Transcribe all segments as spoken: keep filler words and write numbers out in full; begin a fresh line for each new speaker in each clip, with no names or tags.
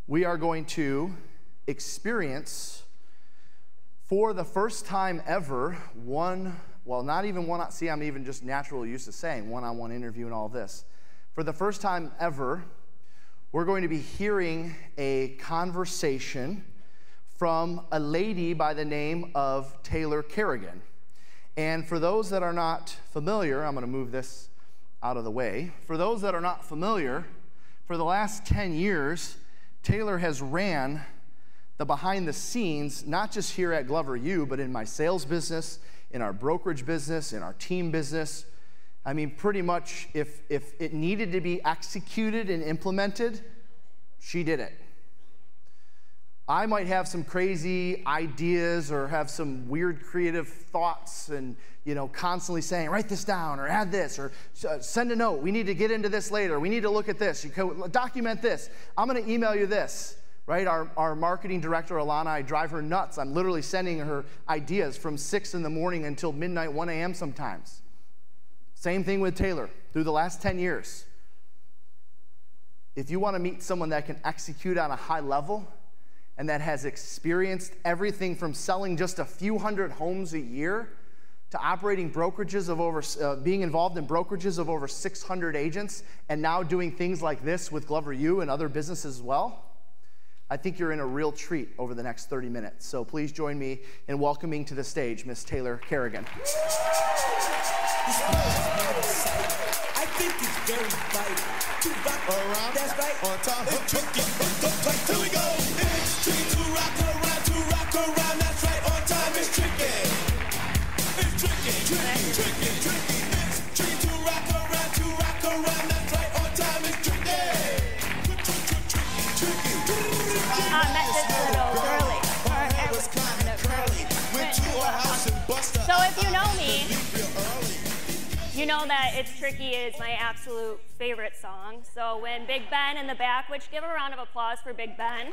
we are going to experience, for the first time ever, one, well, not even one, see, I'm even just naturally used to saying one-on-one interview and all this. For the first time ever, we're going to be hearing a conversation from a lady by the name of Taylor Kerrigan. And for those that are not familiar, I'm going to move this out of the way. For those that are not familiar, for the last ten years, Taylor has ran the behind the scenes, not just here at Glover U, but in my sales business, in our brokerage business, in our team business. I mean, pretty much if, if it needed to be executed and implemented, she did it. I might have some crazy ideas or have some weird creative thoughts and, you know, constantly saying, write this down or add this or uh, send a note. We need to get into this later. We need to look at this. You can document this. I'm going to email you this, right? Our, our marketing director, Alana, I drive her nuts. I'm literally sending her ideas from six in the morning until midnight, one A M sometimes. Same thing with Taylor through the last ten years. If you want to meet someone that can execute on a high level, and that has experienced everything from selling just a few hundred homes a year to operating brokerages of over, uh, being involved in brokerages of over six hundred agents, and now doing things like this with Glover U and other businesses as well, I think you're in a real treat over the next thirty minutes. So please join me in welcoming to the stage Miss Taylor Kerrigan.
I think it's very vital to rock around. That's right. On time. It's tricky. Here we go. It's tricky to rock around, to rock around. That's right. On time. It's tricky. It's tricky, tricky, tricky, tricky. It's tricky to rock around, to rock around. That's right. On time. It's tricky. Tricky, tricky.
Um, that is a little girly.
It was kind of curly. Went to a house and busted.
So if you know me, you know that It's Tricky is my absolute favorite song. So when Big Ben in the back, which give a round of applause for Big Ben.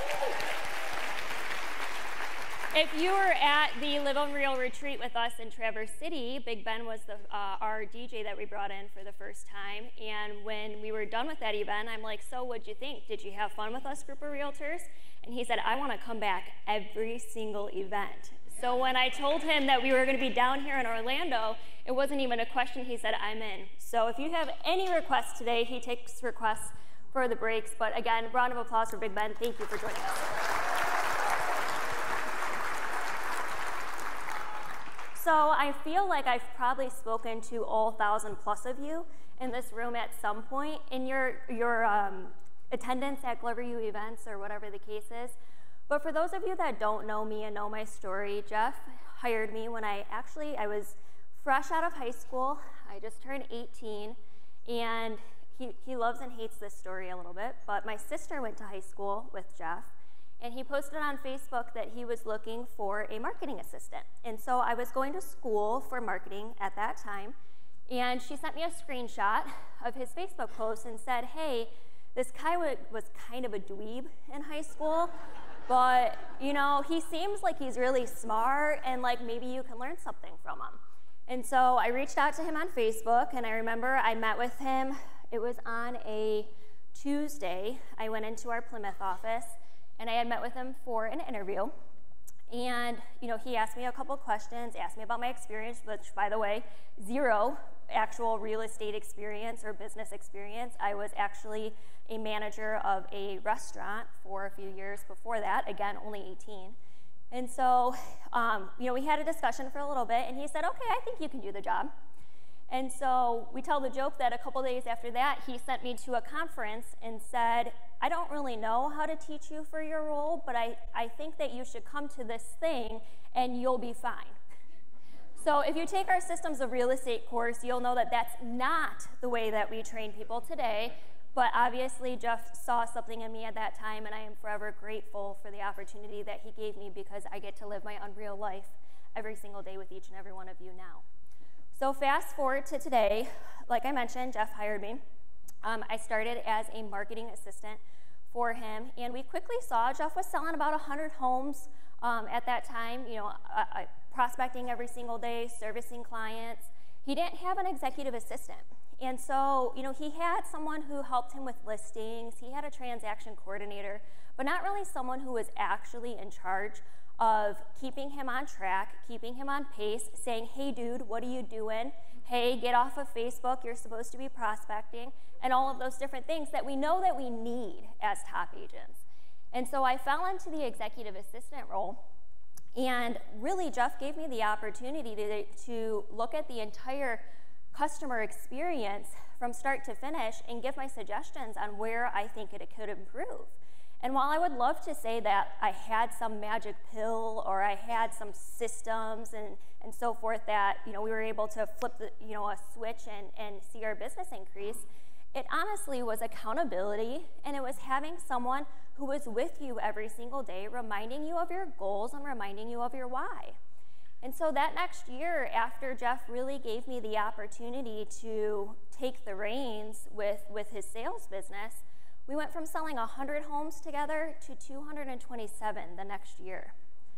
If you were at the Live on Real retreat with us in Traverse City, Big Ben was the, uh, our D J that we brought in for the first time. And when we were done with that event, I'm like, so what'd you think? Did you have fun with us, group of realtors? And he said, I want to come back every single event. So when I told him that we were going to be down here in Orlando, it wasn't even a question. He said, I'm in. So if you have any requests today, he takes requests for the breaks. But again, round of applause for Big Ben. Thank you for joining us. So I feel like I've probably spoken to all thousand plus of you in this room at some point in your, your um, attendance at Glover U events or whatever the case is. But for those of you that don't know me and know my story, Jeff hired me when I actually, I was fresh out of high school. I just turned eighteen, and he, he loves and hates this story a little bit, but my sister went to high school with Jeff, and he posted on Facebook that he was looking for a marketing assistant. And so I was going to school for marketing at that time, and she sent me a screenshot of his Facebook post and said, hey, this guy was kind of a dweeb in high school, but, you know, he seems like he's really smart and like maybe you can learn something from him. And so I reached out to him on Facebook, and I remember I met with him. It was on a Tuesday. I went into our Plymouth office, and I had met with him for an interview. And, you know, he asked me a couple questions, asked me about my experience, which, by the way, zero actual real estate experience or business experience. I was actually a manager of a restaurant for a few years before that, again, only eighteen. And so, um, you know, we had a discussion for a little bit, and he said, okay, I think you can do the job. And so we tell the joke that a couple days after that, he sent me to a conference and said, I don't really know how to teach you for your role, but I, I think that you should come to this thing and you'll be fine. So if you take our Systems of Real Estate course, you'll know that that's not the way that we train people today. But obviously, Jeff saw something in me at that time, and I am forever grateful for the opportunity that he gave me because I get to live my unreal life every single day with each and every one of you now. So fast forward to today, like I mentioned, Jeff hired me. Um, I started as a marketing assistant for him, and we quickly saw Jeff was selling about one hundred homes um, at that time, you know, uh, uh, prospecting every single day, servicing clients. He didn't have an executive assistant. And so, you know, he had someone who helped him with listings, he had a transaction coordinator, but not really someone who was actually in charge of keeping him on track, keeping him on pace, saying, hey dude, what are you doing? Hey, get off of Facebook, you're supposed to be prospecting, and all of those different things that we know that we need as top agents. And so I fell into the executive assistant role, and really Jeff gave me the opportunity to, to look at the entire customer experience from start to finish and give my suggestions on where I think it could improve. And while I would love to say that I had some magic pill or I had some systems and, and so forth that, you know, we were able to flip the, you know, a switch and, and see our business increase, it honestly was accountability, and it was having someone who was with you every single day, reminding you of your goals and reminding you of your why. And so that next year, after Jeff really gave me the opportunity to take the reins with, with his sales business, we went from selling one hundred homes together to two hundred twenty-seven the next year.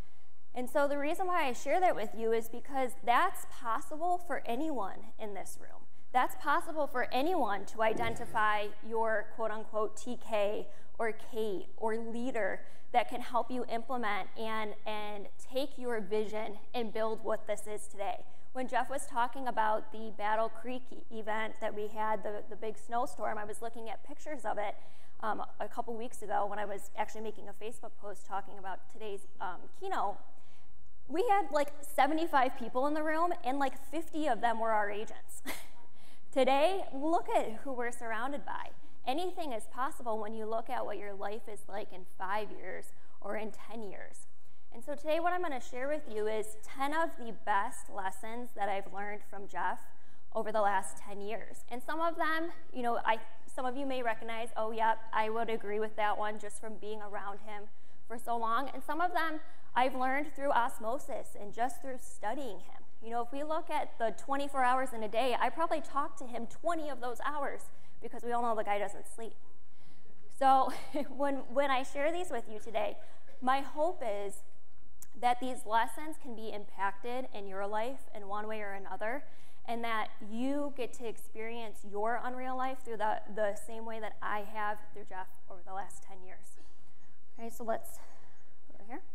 And so the reason why I share that with you is because that's possible for anyone in this room. That's possible for anyone to identify your quote-unquote T K or Kate or leader that can help you implement and, and take your vision and build what this is today. When Jeff was talking about the Battle Creek event that we had, the, the big snowstorm, I was looking at pictures of it um, a couple weeks ago when I was actually making a Facebook post talking about today's um, keynote. We had like seventy-five people in the room, and like fifty of them were our agents. Today, look at who we're surrounded by. Anything is possible when you look at what your life is like in five years or in ten years. And so today what I'm going to share with you is ten of the best lessons that I've learned from Jeff over the last ten years. And some of them, you know, I, some of you may recognize, oh yeah, I would agree with that one just from being around him for so long. And some of them I've learned through osmosis and just through studying him. You know, if we look at the twenty-four hours in a day, I probably talked to him twenty of those hours because we all know the guy doesn't sleep. So when, when I share these with you today, my hope is that these lessons can be impacted in your life in one way or another, and that you get to experience your unreal life through the, the same way that I have through Jeff over the last ten years. Okay, so let's go over here.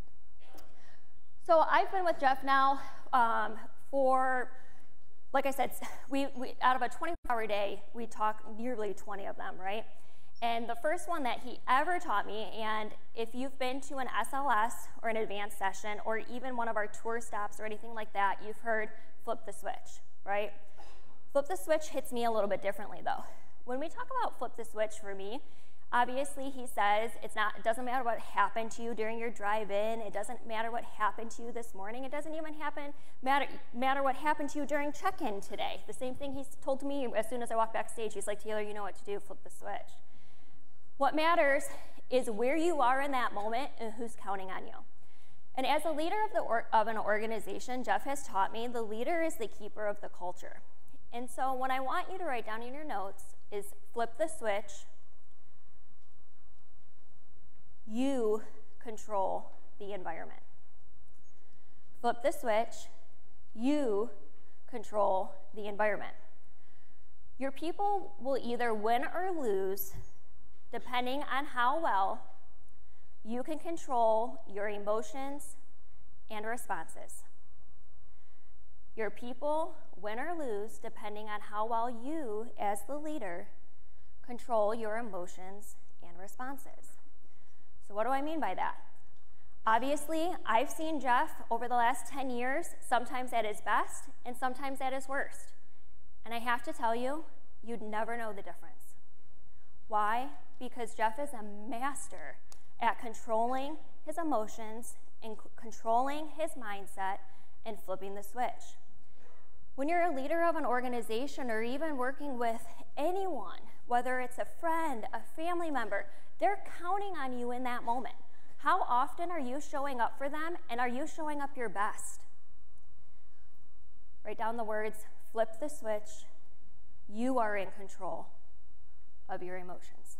So I've been with Jeff now um, for, like I said, we, we out of a twenty-four hour day, we talk nearly twenty of them, right? And the first one that he ever taught me, and if you've been to an S L S or an advanced session or even one of our tour stops or anything like that, you've heard flip the switch, right? Flip the switch hits me a little bit differently though. When we talk about flip the switch for me, obviously he says it's not, it doesn't matter what happened to you during your drive-in, it doesn't matter what happened to you this morning, it doesn't even happen, matter, matter what happened to you during check-in today. The same thing he's told to me as soon as I walk backstage. He's like, Taylor, you know what to do, flip the switch. What matters is where you are in that moment and who's counting on you. And as a leader of, the or, of an organization, Jeff has taught me the leader is the keeper of the culture. And so what I want you to write down in your notes is flip the switch. You control the environment. Flip the switch. You control the environment. Your people will either win or lose depending on how well you can control your emotions and responses. Your people win or lose depending on how well you, as the leader, control your emotions and responses. So what do I mean by that? Obviously, I've seen Jeff over the last ten years, sometimes at his best and sometimes at his worst. And I have to tell you, you'd never know the difference. Why? Because Jeff is a master at controlling his emotions and c- controlling his mindset and flipping the switch. When you're a leader of an organization or even working with anyone, whether it's a friend, a family member, they're counting on you in that moment. How often are you showing up for them, and are you showing up your best? Write down the words, flip the switch. You are in control of your emotions.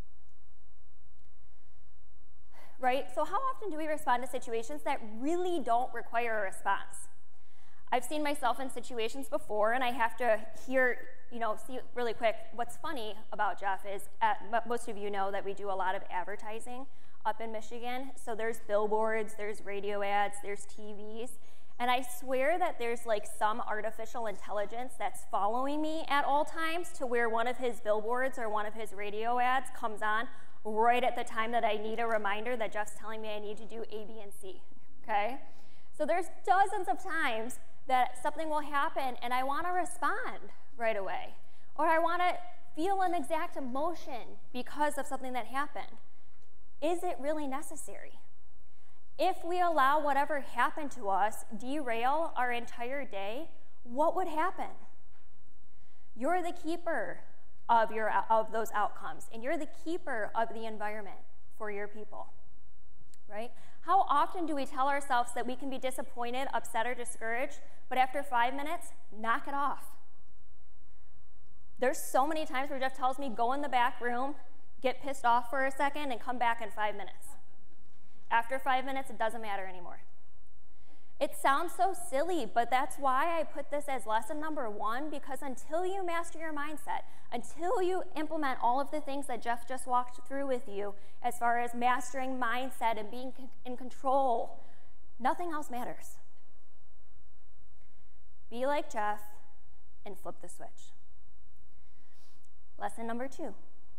Right? So how often do we respond to situations that really don't require a response? I've seen myself in situations before, and I have to hear you know, see really quick, what's funny about Jeff is, at, most of you know that we do a lot of advertising up in Michigan. So there's billboards, there's radio ads, there's T Vs. And I swear that there's like some artificial intelligence that's following me at all times to where one of his billboards or one of his radio ads comes on right at the time that I need a reminder that Jeff's telling me I need to do A, B, and C, okay? So there's dozens of times that something will happen and I wanna respond right away. Or I wanna feel an exact emotion because of something that happened. Is it really necessary? If we allow whatever happened to us derail our entire day, what would happen? You're the keeper of, your, of those outcomes, and you're the keeper of the environment for your people, right? How often do we tell ourselves that we can be disappointed, upset, or discouraged, but after five minutes, knock it off? There's so many times where Jeff tells me, go in the back room, get pissed off for a second, and come back in five minutes. After five minutes, it doesn't matter anymore. It sounds so silly, but that's why I put this as lesson number one, because until you master your mindset, until you implement all of the things that Jeff just walked through with you, as far as mastering mindset and being in control, nothing else matters. Be like Jeff and flip the switch. Lesson number two.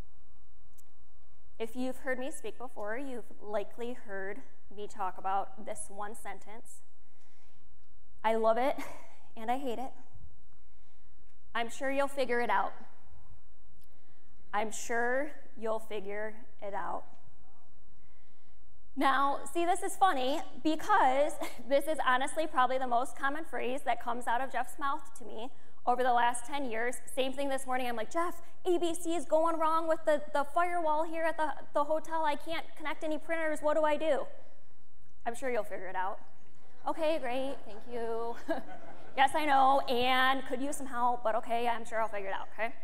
If you've heard me speak before, you've likely heard me talk about this one sentence. I love it and I hate it. I'm sure you'll figure it out. I'm sure you'll figure it out. Now, see, this is funny because this is honestly probably the most common phrase that comes out of Jeff's mouth to me over the last ten years. Same thing this morning. I'm like, Jeff, A B C is going wrong with the, the firewall here at the, the hotel. I can't connect any printers. What do I do? I'm sure you'll figure it out. Okay, great. Thank you. Yes, I know. And could use some help, but okay, I'm sure I'll figure it out, okay?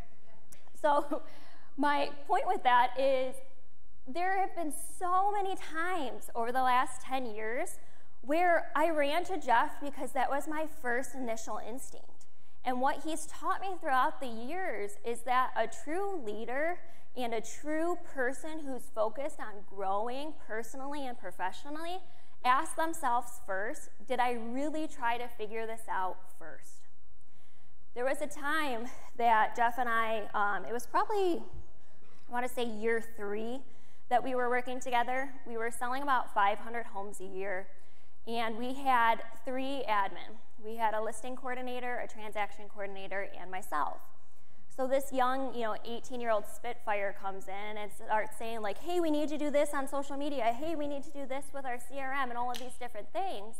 So my point with that is there have been so many times over the last ten years where I ran to Jeff because that was my first initial instinct. And what he's taught me throughout the years is that a true leader and a true person who's focused on growing personally and professionally ask themselves first, did I really try to figure this out first? There was a time that Jeff and I, um, it was probably, I want to say year three, that we were working together. We were selling about five hundred homes a year, and we had three admin. We had a listing coordinator, a transaction coordinator, and myself. So this young, you know, eighteen-year-old Spitfire comes in and starts saying like, hey, we need to do this on social media. Hey, we need to do this with our C R M and all of these different things.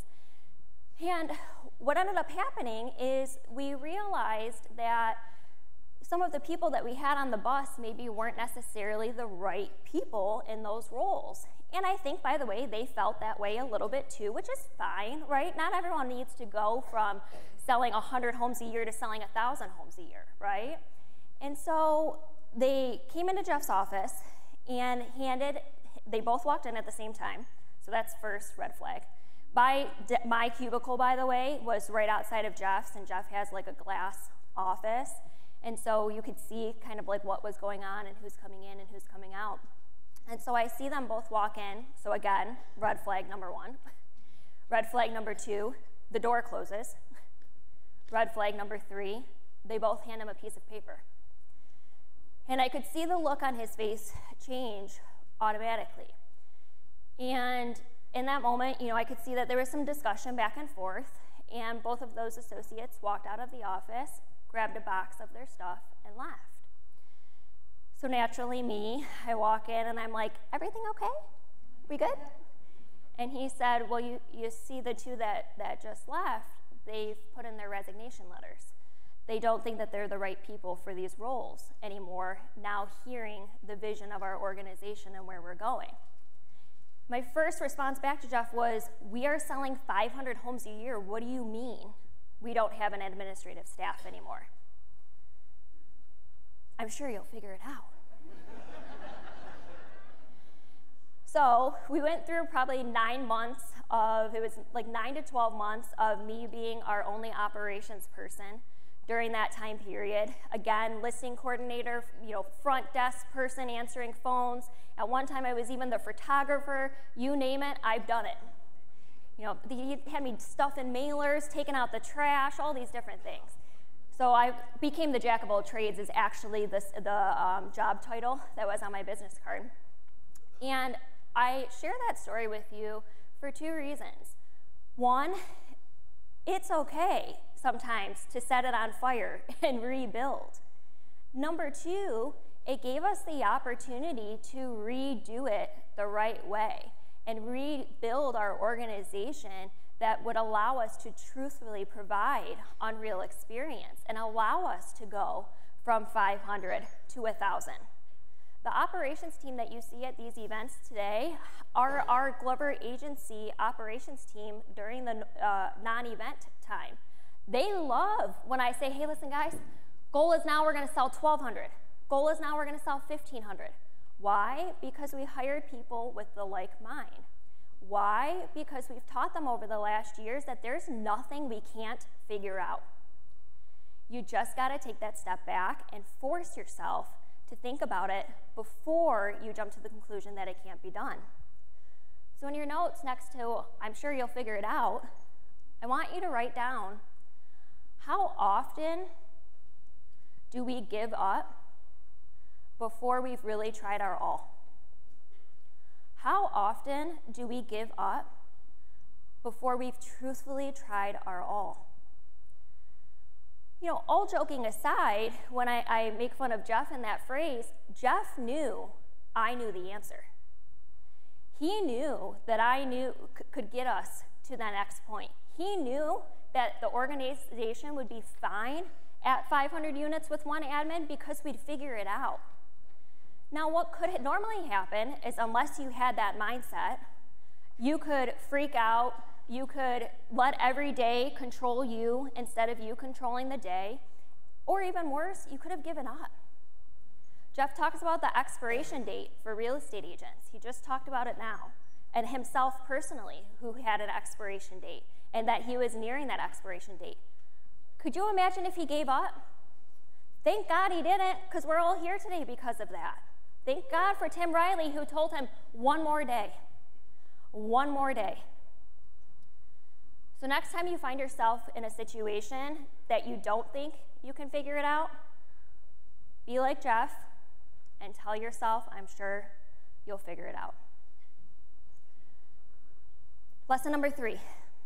And what ended up happening is we realized that some of the people that we had on the bus maybe weren't necessarily the right people in those roles. And I think, by the way, they felt that way a little bit too, which is fine, right? Not everyone needs to go from selling one hundred homes a year to selling one thousand homes a year, right? And so they came into Jeff's office and handed, they both walked in at the same time, so that's first red flag. My, my cubicle, by the way, was right outside of Jeff's, and Jeff has like a glass office, and so you could see kind of like what was going on and who's coming in and who's coming out. And so I see them both walk in, so again, red flag number one. Red flag number two, the door closes. Red flag number three, they both hand him a piece of paper. And I could see the look on his face change automatically. And in that moment, you know, I could see that there was some discussion back and forth, and both of those associates walked out of the office, grabbed a box of their stuff, and left. So naturally, me, I walk in and I'm like, everything okay? We good? And he said, well, you, you see the two that, that just left, they've put in their resignation letters. They don't think that they're the right people for these roles anymore, now hearing the vision of our organization and where we're going. My first response back to Jeff was, we are selling five hundred homes a year. What do you mean we don't have an administrative staff anymore? I'm sure you'll figure it out. So we went through probably nine months of, it was like nine to twelve months of me being our only operations person, during that time period. Again, listing coordinator, you know, front desk person answering phones. At one time, I was even the photographer. You name it, I've done it. You know, he had me stuffing mailers, taking out the trash, all these different things. So I became the jack of all trades is actually this, the um, job title that was on my business card. And I share that story with you for two reasons. One, it's okay sometimes to set it on fire and rebuild. Number two, it gave us the opportunity to redo it the right way and rebuild our organization that would allow us to truthfully provide unreal experience and allow us to go from five hundred to one thousand. The operations team that you see at these events today are our Glover agency operations team during the uh, non-event time. They love when I say, hey, listen guys, goal is now we're gonna sell twelve hundred. Goal is now we're gonna sell fifteen hundred. Why? Because we hired people with the like mind. Why? Because we've taught them over the last years that there's nothing we can't figure out. You just gotta take that step back and force yourself to think about it before you jump to the conclusion that it can't be done. So in your notes next to, I'm sure you'll figure it out, I want you to write down, how often do we give up before we've really tried our all? How often do we give up before we've truthfully tried our all? You know, all joking aside, when I, I make fun of Jeff in that phrase, Jeff knew I knew the answer. He knew that I knew could get us to the next point. He knew that the organization would be fine at five hundred units with one admin because we'd figure it out. Now, what could normally happen is unless you had that mindset, you could freak out, you could let every day control you instead of you controlling the day, or even worse, you could have given up. Jeff talks about the expiration date for real estate agents. He just talked about it now, and himself personally, who had an expiration date, and that he was nearing that expiration date. Could you imagine if he gave up? Thank God he didn't, because we're all here today because of that. Thank God for Tim Riley, who told him, one more day, one more day. So next time you find yourself in a situation that you don't think you can figure it out, be like Jeff and tell yourself, I'm sure you'll figure it out. Lesson number three.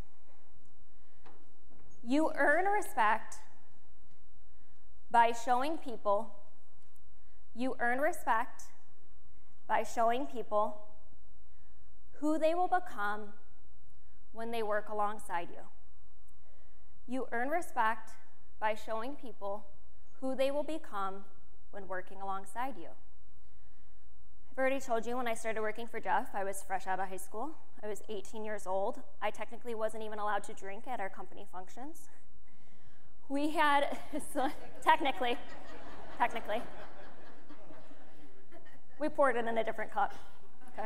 You earn respect by showing people, you earn respect by showing people who they will become when they work alongside you. You earn respect by showing people who they will become when working alongside you. I've already told you when I started working for Jeff, I was fresh out of high school. I was eighteen years old. I technically wasn't even allowed to drink at our company functions. We had, so, technically, technically. We poured it in a different cup, okay?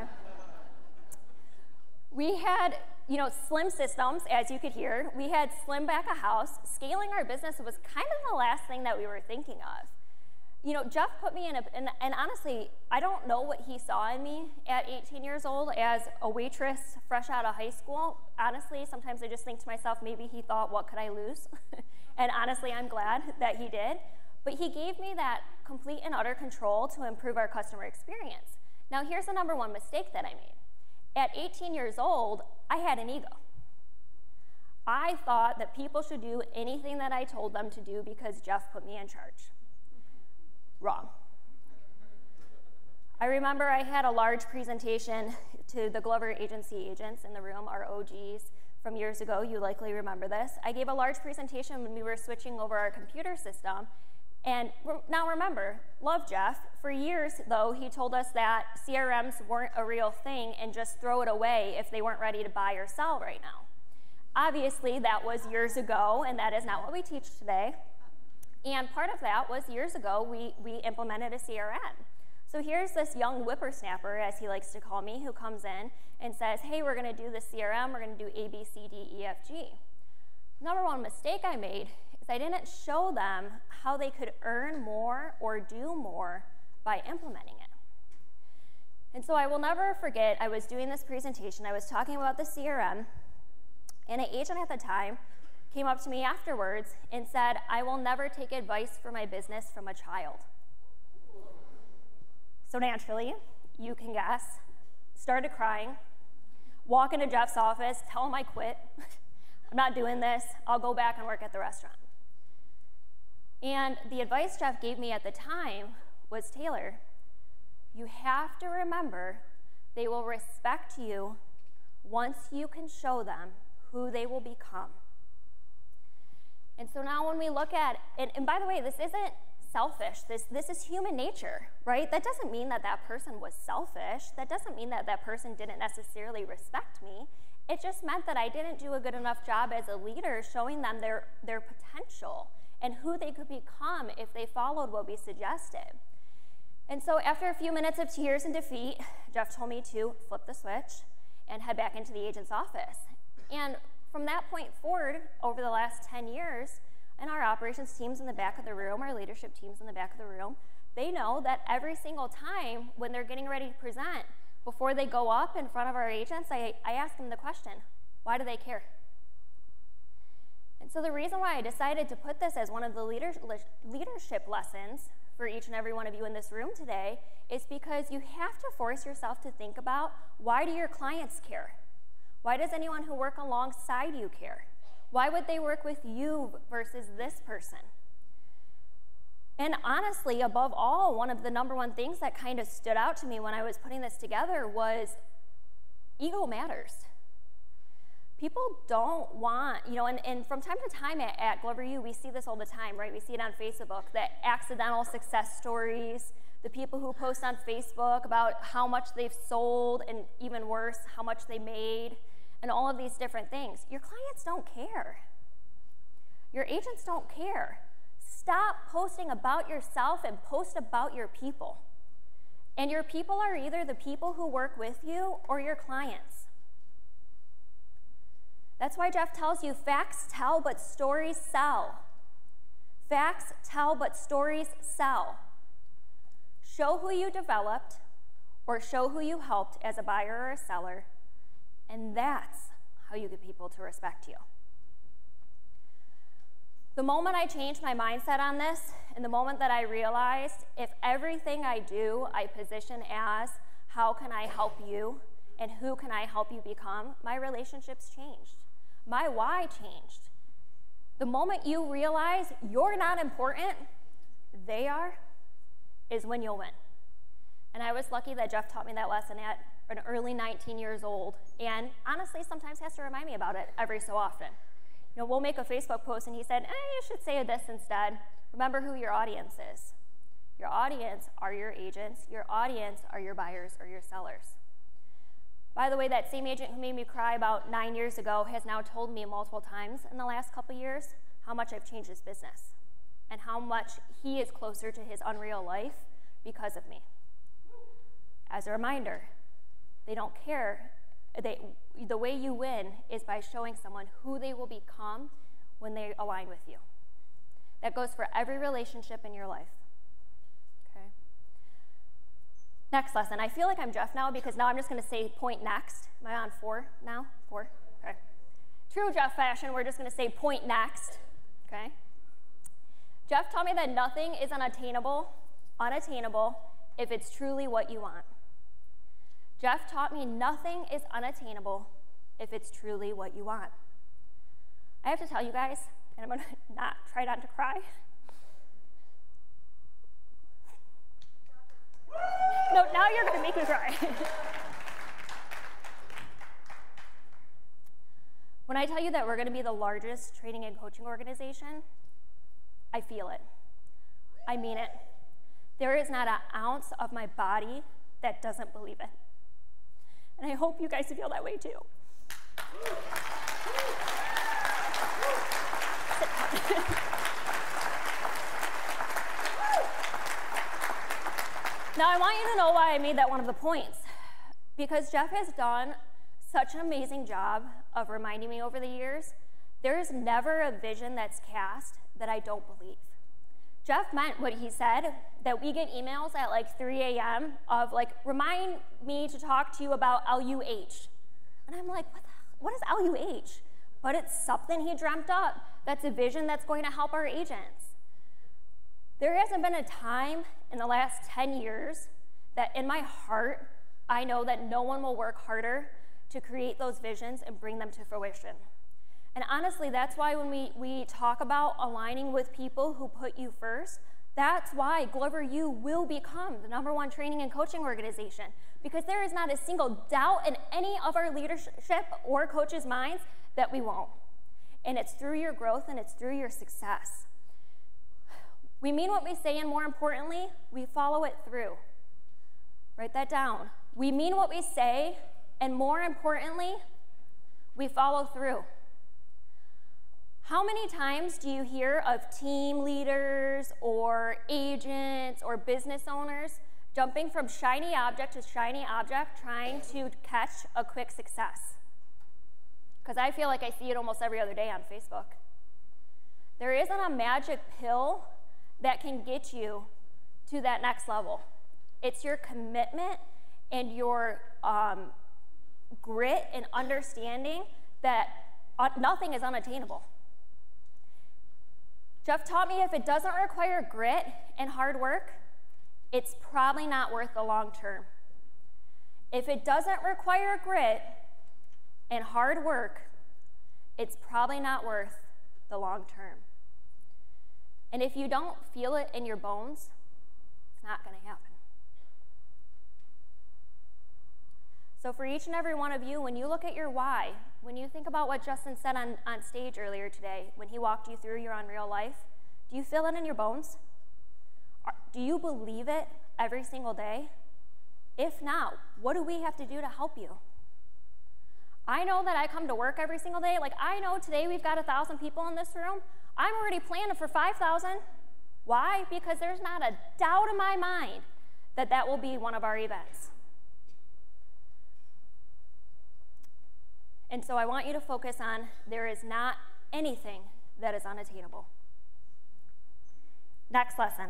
We had, you know, slim systems, as you could hear. We had slim back a house. Scaling our business was kind of the last thing that we were thinking of. You know, Jeff put me in a, and, and honestly, I don't know what he saw in me at eighteen years old as a waitress fresh out of high school. Honestly, sometimes I just think to myself, maybe he thought, what could I lose? And honestly, I'm glad that he did. But he gave me that complete and utter control to improve our customer experience. Now, here's the number one mistake that I made. At eighteen years old, I had an ego. I thought that people should do anything that I told them to do because Jeff put me in charge. Wrong. I remember I had a large presentation to the Glover agency agents in the room, our O Gs from years ago. You likely remember this. I gave a large presentation when we were switching over our computer system. And now remember, love Jeff. For years, though, he told us that C R Ms weren't a real thing and just throw it away if they weren't ready to buy or sell right now. Obviously, that was years ago, and that is not what we teach today. And part of that was years ago, we, we implemented a C R M. So here's this young whippersnapper, as he likes to call me, who comes in and says, hey, we're going to do the C R M. We're going to do A, B, C, D, E, F, G. Number one mistake I made is is I didn't show them how they could earn more or do more by implementing it. And so I will never forget, I was doing this presentation, I was talking about the C R M, and an agent at the time came up to me afterwards and said, I will never take advice for my business from a child. So naturally, you can guess, started crying, walk into Jeff's office, tell him I quit. I'm not doing this, I'll go back and work at the restaurant. And the advice Jeff gave me at the time was, Taylor, you have to remember they will respect you once you can show them who they will become. And so now when we look at it, and by the way, this isn't selfish, this, this is human nature, right? That doesn't mean that that person was selfish. That doesn't mean that that person didn't necessarily respect me. It just meant that I didn't do a good enough job as a leader showing them their, their potential and who they could become if they followed what we suggested. And so after a few minutes of tears and defeat, Jeff told me to flip the switch and head back into the agent's office. And from that point forward, over the last ten years, and our operations teams in the back of the room, our leadership teams in the back of the room, they know that every single time when they're getting ready to present, before they go up in front of our agents, I, I ask them the question, why do they care? And so the reason why I decided to put this as one of the leader, leadership lessons for each and every one of you in this room today is because you have to force yourself to think about, why do your clients care? Why does anyone who works alongside you care? Why would they work with you versus this person? And honestly, above all, one of the number one things that kind of stood out to me when I was putting this together was ego matters. People don't want, you know, and, and from time to time at, at Glover U, we see this all the time, right? We see it on Facebook, that accidental success stories, the people who post on Facebook about how much they've sold, and even worse, how much they made, and all of these different things. Your clients don't care. Your agents don't care. Stop posting about yourself and post about your people. And your people are either the people who work with you or your clients. That's why Jeff tells you, facts tell, but stories sell. Facts tell, but stories sell. Show who you developed or show who you helped as a buyer or a seller, and that's how you get people to respect you. The moment I changed my mindset on this, and the moment that I realized if everything I do I position as how can I help you and who can I help you become, my relationships changed. My why changed. The moment you realize you're not important, they are, is when you'll win. And I was lucky that Jeff taught me that lesson at an early nineteen years old, and honestly sometimes has to remind me about it every so often. You know, we'll make a Facebook post and he said, eh, you should say this instead. Remember who your audience is. Your audience are your agents, your audience are your buyers or your sellers. By the way, that same agent who made me cry about nine years ago has now told me multiple times in the last couple years how much I've changed his business and how much he is closer to his unreal life because of me. As a reminder, they don't care. They, the way you win is by showing someone who they will become when they align with you. That goes for every relationship in your life. Next lesson. I feel like I'm Jeff now because now I'm just going to say point next. Am I on four now? Four? Okay. True Jeff fashion, we're just going to say point next. Okay. Jeff taught me that nothing is unattainable, unattainable if it's truly what you want. Jeff taught me nothing is unattainable if it's truly what you want. I have to tell you guys, and I'm going to not try not to cry. No, now you're going to make me cry. When I tell you that we're going to be the largest training and coaching organization, I feel it. I mean it. There is not an ounce of my body that doesn't believe it. And I hope you guys feel that way too. Now, I want you to know why I made that one of the points. Because Jeff has done such an amazing job of reminding me over the years, there is never a vision that's cast that I don't believe. Jeff meant what he said, that we get emails at like three A M of like, remind me to talk to you about L U H. And I'm like, what, the, what is L U H? But it's something he dreamt up. That's a vision that's going to help our agents. There hasn't been a time in the last ten years that in my heart, I know that no one will work harder to create those visions and bring them to fruition. And honestly, that's why when we, we talk about aligning with people who put you first, that's why Glover U will become the number one training and coaching organization, because there is not a single doubt in any of our leadership or coaches' minds that we won't. And it's through your growth and it's through your success. We mean what we say, and more importantly, we follow it through. Write that down. We mean what we say, and more importantly, we follow through. How many times do you hear of team leaders or agents or business owners jumping from shiny object to shiny object trying to catch a quick success? Because I feel like I see it almost every other day on Facebook. There isn't a magic pill that can get you to that next level. It's your commitment and your um, grit and understanding that uh, nothing is unattainable. Jeff taught me if it doesn't require grit and hard work, it's probably not worth the long term. If it doesn't require grit and hard work, it's probably not worth the long term. And if you don't feel it in your bones, it's not going to happen. So for each and every one of you, when you look at your why, when you think about what Justin said on, on stage earlier today, when he walked you through your Unreal Life, do you feel it in your bones? Do you believe it every single day? If not, what do we have to do to help you? I know that I come to work every single day. Like, I know today we've got one thousand people in this room. I'm already planning for five thousand. Why? Because there's not a doubt in my mind that that will be one of our events. And so I want you to focus on there is not anything that is unattainable. Next lesson.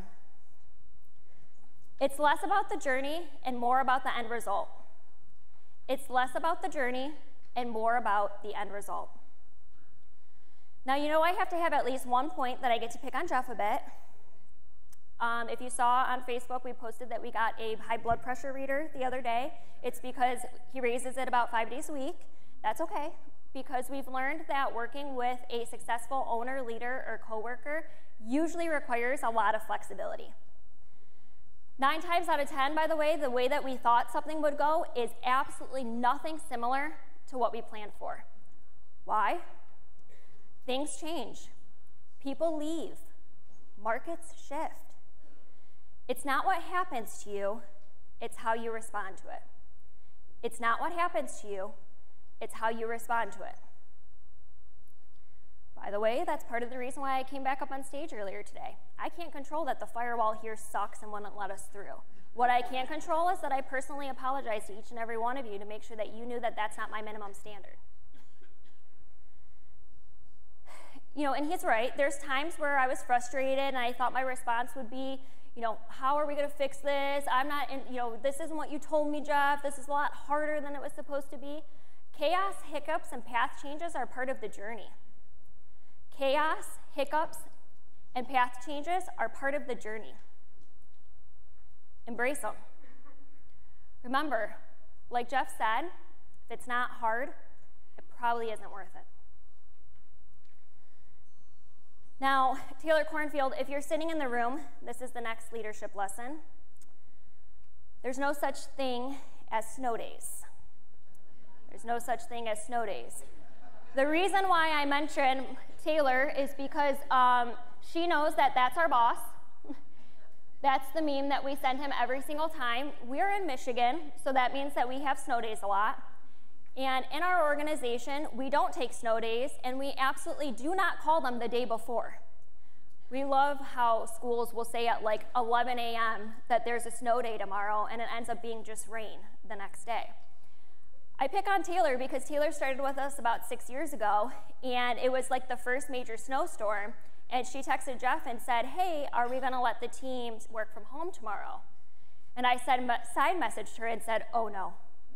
It's less about the journey and more about the end result. It's less about the journey and more about the end result. Now, you know I have to have at least one point that I get to pick on Jeff a bit. Um, if you saw on Facebook, we posted that we got a high blood pressure reader the other day. It's because he raises it about five days a week. That's okay, because we've learned that working with a successful owner, leader, or coworker usually requires a lot of flexibility. Nine times out of ten, by the way, the way that we thought something would go is absolutely nothing similar to what we planned for. Why? Things change. People leave. Markets shift. It's not what happens to you, it's how you respond to it. It's not what happens to you, it's how you respond to it. By the way, that's part of the reason why I came back up on stage earlier today. I can't control that the firewall here sucks and wouldn't let us through. What I can control is that I personally apologize to each and every one of you to make sure that you knew that that's not my minimum standard. You know, and he's right. There's times where I was frustrated and I thought my response would be, you know, how are we going to fix this? I'm not, in, you know, this isn't what you told me, Jeff. This is a lot harder than it was supposed to be. Chaos, hiccups, and path changes are part of the journey. Chaos, hiccups, and path changes are part of the journey. Embrace them. Remember, like Jeff said, if it's not hard, it probably isn't worth it. Now, Taylor Cornfield, if you're sitting in the room, this is the next leadership lesson. There's no such thing as snow days. There's no such thing as snow days. The reason why I mention Taylor is because um, she knows that that's our boss. That's the meme that we send him every single time. We're in Michigan, so that means that we have snow days a lot. And in our organization, we don't take snow days, and we absolutely do not call them the day before. We love how schools will say at like eleven A M that there's a snow day tomorrow, and it ends up being just rain the next day. I pick on Taylor because Taylor started with us about six years ago, and it was like the first major snowstorm, And she texted Jeff and said, hey, are we gonna let the team work from home tomorrow? And I said, side messaged her and said, oh no.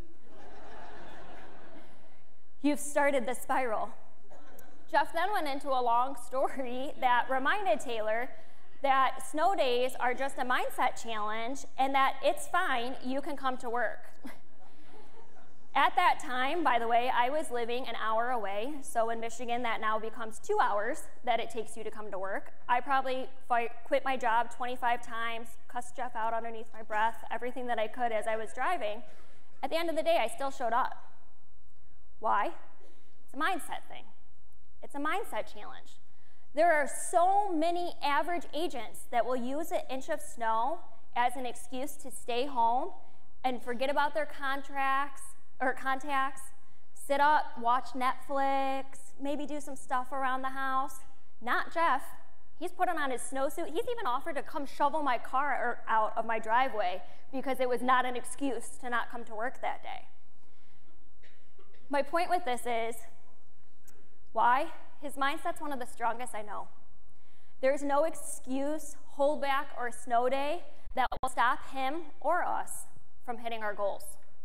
You've started the spiral. Jeff then went into a long story that reminded Taylor that snow days are just a mindset challenge and that it's fine, you can come to work. At that time, by the way, I was living an hour away, so in Michigan that now becomes two hours that it takes you to come to work. I probably fight, quit my job twenty-five times, cussed Jeff out underneath my breath, everything that I could as I was driving. At the end of the day, I still showed up. Why? It's a mindset thing. It's a mindset challenge. There are so many average agents that will use an inch of snow as an excuse to stay home and forget about their contracts or contacts, sit up, watch Netflix, maybe do some stuff around the house. Not Jeff. He's putting on his snowsuit. He's even offered to come shovel my car out of my driveway because it was not an excuse to not come to work that day. My point with this is, why? His mindset's one of the strongest I know. There's no excuse, holdback, or snow day that will stop him or us from hitting our goals.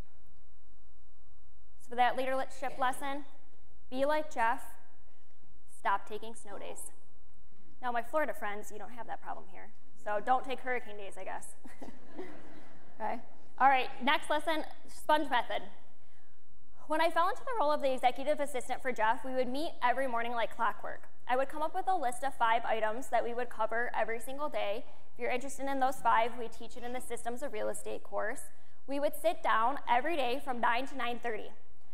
So for that leadership lesson, be like Jeff, stop taking snow days. Now my Florida friends, you don't have that problem here, so don't take hurricane days, I guess. Okay. All right, next lesson, sponge method. When I fell into the role of the executive assistant for Jeff, we would meet every morning like clockwork. I would come up with a list of five items that we would cover every single day. If you're interested in those five, we teach it in the Systems of Real Estate course. We would sit down every day from nine to nine thirty.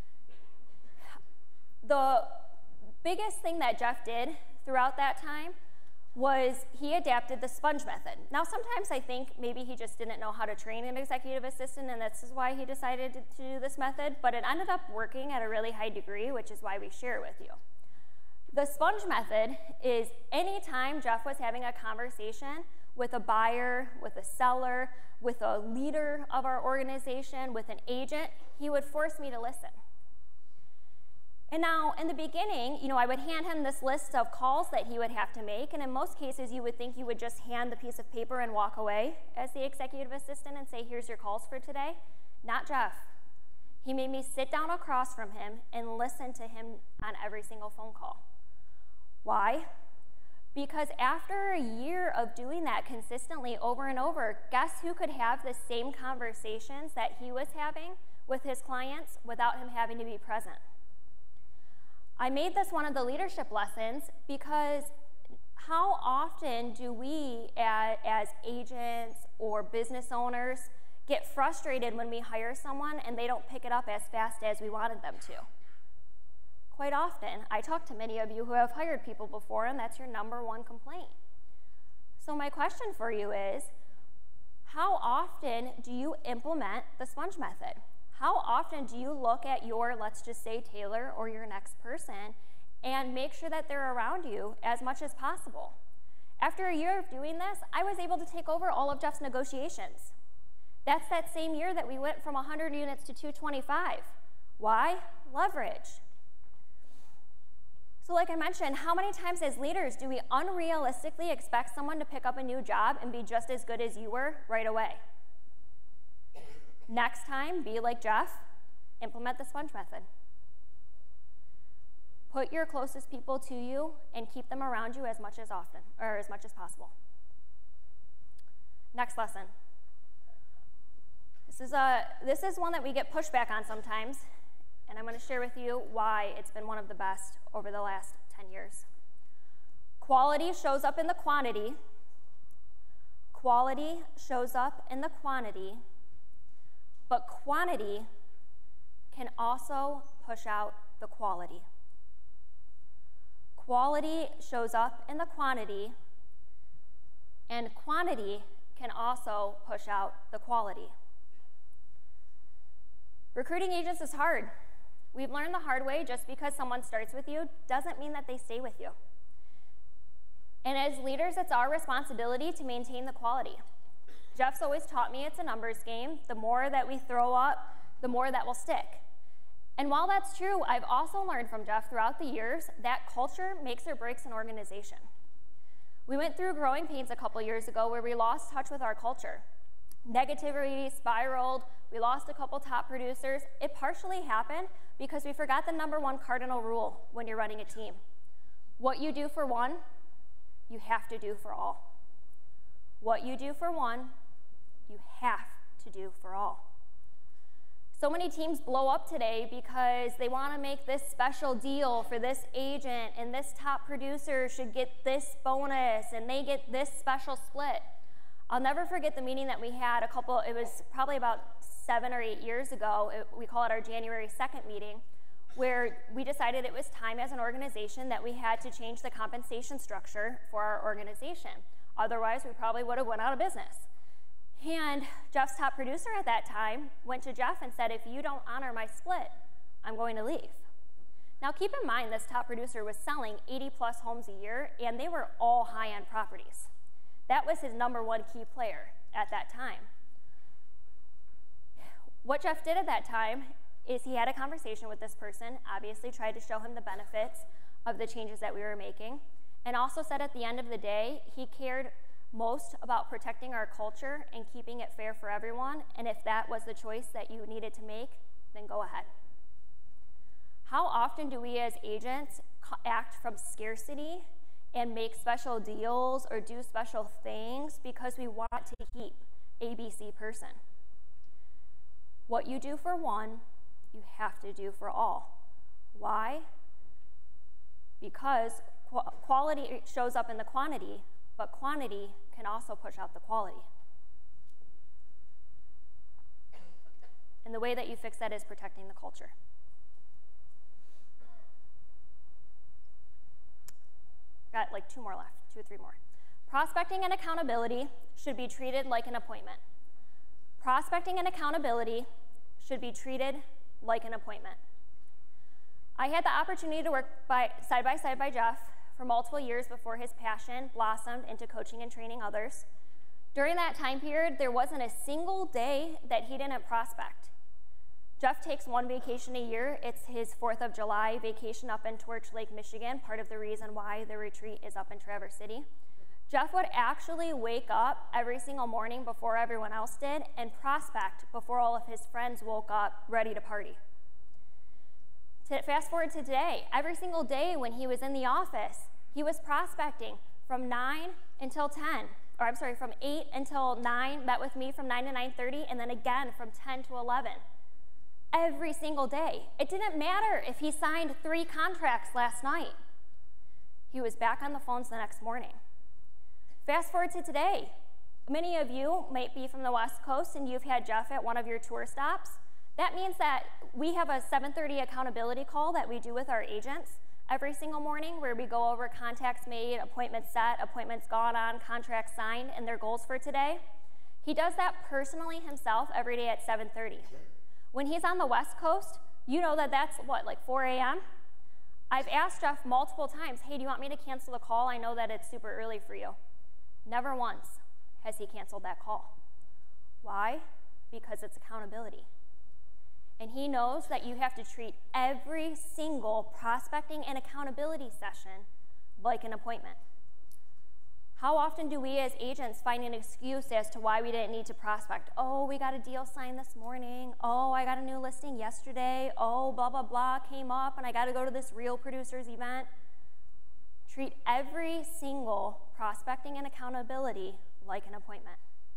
The biggest thing that Jeff did throughout that time was he adapted the sponge method. Now, sometimes I think maybe he just didn't know how to train an executive assistant, and this is why he decided to, to do this method, but it ended up working at a really high degree, which is why we share it with you. The sponge method is anytime Jeff was having a conversation with a buyer, with a seller, with a leader of our organization, with an agent, he would force me to listen. And now, in the beginning, you know, I would hand him this list of calls that he would have to make, and in most cases, you would think you would just hand the piece of paper and walk away as the executive assistant and say, here's your calls for today. Not Jeff. He made me sit down across from him and listen to him on every single phone call. Why? Because after a year of doing that consistently over and over, guess who could have the same conversations that he was having with his clients without him having to be present? I made this one of the leadership lessons because how often do we as, as agents or business owners get frustrated when we hire someone and they don't pick it up as fast as we wanted them to? Quite often. I talk to many of you who have hired people before, and that's your number one complaint. So my question for you is, how often do you implement the sponge method? How often do you look at your, let's just say, Taylor or your next person and make sure that they're around you as much as possible? After a year of doing this, I was able to take over all of Jeff's negotiations. That's that same year that we went from one hundred units to two twenty-five. Why? Leverage. So like I mentioned, how many times as leaders do we unrealistically expect someone to pick up a new job and be just as good as you were right away? Next time, be like Jeff, implement the sponge method. Put your closest people to you and keep them around you as much as often, or as much as possible. Next lesson. This is, a, this is one that we get pushback on sometimes, and I'm going to share with you why it's been one of the best over the last ten years. Quality shows up in the quantity. Quality shows up in the quantity. But quantity can also push out the quality. Quality shows up in the quantity, and quantity can also push out the quality. Recruiting agents is hard. We've learned the hard way, just because someone starts with you doesn't mean that they stay with you. And as leaders, it's our responsibility to maintain the quality. Jeff's always taught me it's a numbers game. The more that we throw up, the more that will stick. And while that's true, I've also learned from Jeff throughout the years that culture makes or breaks an organization. We went through growing pains a couple years ago where we lost touch with our culture. Negativity spiraled, we lost a couple top producers. It partially happened because we forgot the number one cardinal rule when you're running a team. What you do for one, you have to do for all. What you do for one, you have to do for all. So many teams blow up today because they want to make this special deal for this agent, and this top producer should get this bonus, and they get this special split. I'll never forget the meeting that we had a couple, it was probably about seven or eight years ago. It, we call it our January second meeting, where we decided it was time as an organization that we had to change the compensation structure for our organization. Otherwise, we probably would have went out of business. And Jeff's top producer at that time went to Jeff and said, if you don't honor my split, I'm going to leave. Now keep in mind, this top producer was selling eighty plus homes a year, and they were all high-end properties. That was his number one key player at that time. What Jeff did at that time is he had a conversation with this person, obviously tried to show him the benefits of the changes that we were making, and also said at the end of the day, he cared most about protecting our culture and keeping it fair for everyone, and if that was the choice that you needed to make, then go ahead. How often do we as agents act from scarcity and make special deals or do special things because we want to keep A B C person? What you do for one, you have to do for all. Why? Because qu quality shows up in the quantity, but quantity can also push out the quality. And the way that you fix that is protecting the culture. Got like two more left, two or three more. Prospecting and accountability should be treated like an appointment. Prospecting and accountability should be treated like an appointment. I had the opportunity to work by, side by side by Jeff for multiple years before his passion blossomed into coaching and training others. During that time period, there wasn't a single day that he didn't prospect. Jeff takes one vacation a year. It's his fourth of July vacation up in Torch Lake, Michigan, part of the reason why the retreat is up in Traverse City. Jeff would actually wake up every single morning before everyone else did and prospect before all of his friends woke up ready to party. To fast forward to today, every single day when he was in the office, he was prospecting from nine until ten, or I'm sorry, from eight until nine, met with me from nine to nine thirty, and then again from ten to eleven. Every single day. It didn't matter if he signed three contracts last night. He was back on the phones the next morning. Fast forward to today. Many of you might be from the West Coast and you've had Jeff at one of your tour stops. That means that we have a seven thirty accountability call that we do with our agents every single morning, where we go over contacts made, appointments set, appointments gone on, contracts signed, and their goals for today. He does that personally himself every day at seven thirty. When he's on the West Coast, you know that that's what, like four A M? I've asked Jeff multiple times, hey, do you want me to cancel the call? I know that it's super early for you. Never once has he canceled that call. Why? Because it's accountability. And he knows that you have to treat every single prospecting and accountability session like an appointment. How often do we as agents find an excuse as to why we didn't need to prospect? Oh, we got a deal signed this morning. Oh, I got a new listing yesterday. Oh, blah, blah, blah came up and I got to go to this Real Producers event. Treat every single prospecting and accountability like an appointment.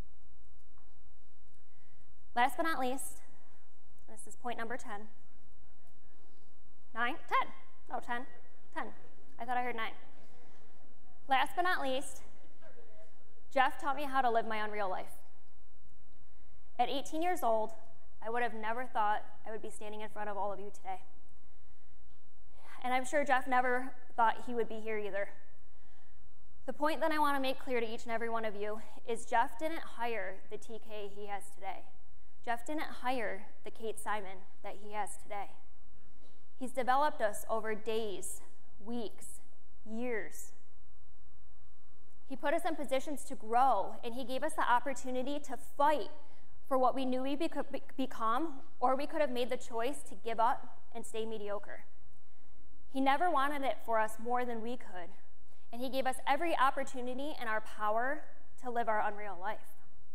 Last but not least, this is point number ten. Nine? Ten. No, ten. Ten. I thought I heard nine. Last but not least, Jeff taught me how to live my own real life. At eighteen years old, I would have never thought I would be standing in front of all of you today. And I'm sure Jeff never thought he would be here either. The point that I want to make clear to each and every one of you is Jeff didn't hire the T K he has today. Jeff didn't hire the Kate Simon that he has today. He's developed us over days, weeks, years. He put us in positions to grow, and he gave us the opportunity to fight for what we knew we could become, or we could have made the choice to give up and stay mediocre. He never wanted it for us more than we could. And he gave us every opportunity in our power to live our unreal life.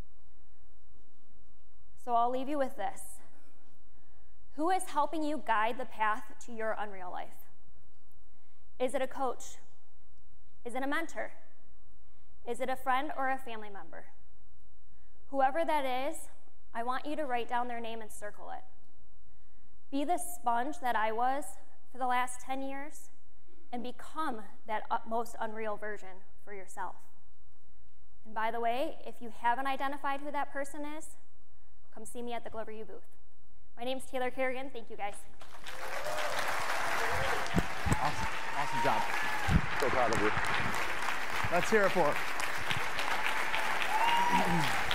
So I'll leave you with this. Who is helping you guide the path to your unreal life? Is it a coach? Is it a mentor? Is it a friend or a family member? Whoever that is, I want you to write down their name and circle it. Be the sponge that I was for the last ten years and become that most unreal version for yourself. And by the way, if you haven't identified who that person is, come see me at the Glover U booth. My name's Taylor Kerrigan. Thank you, guys.
Awesome. Awesome job. So proud of you. Let's hear it for her.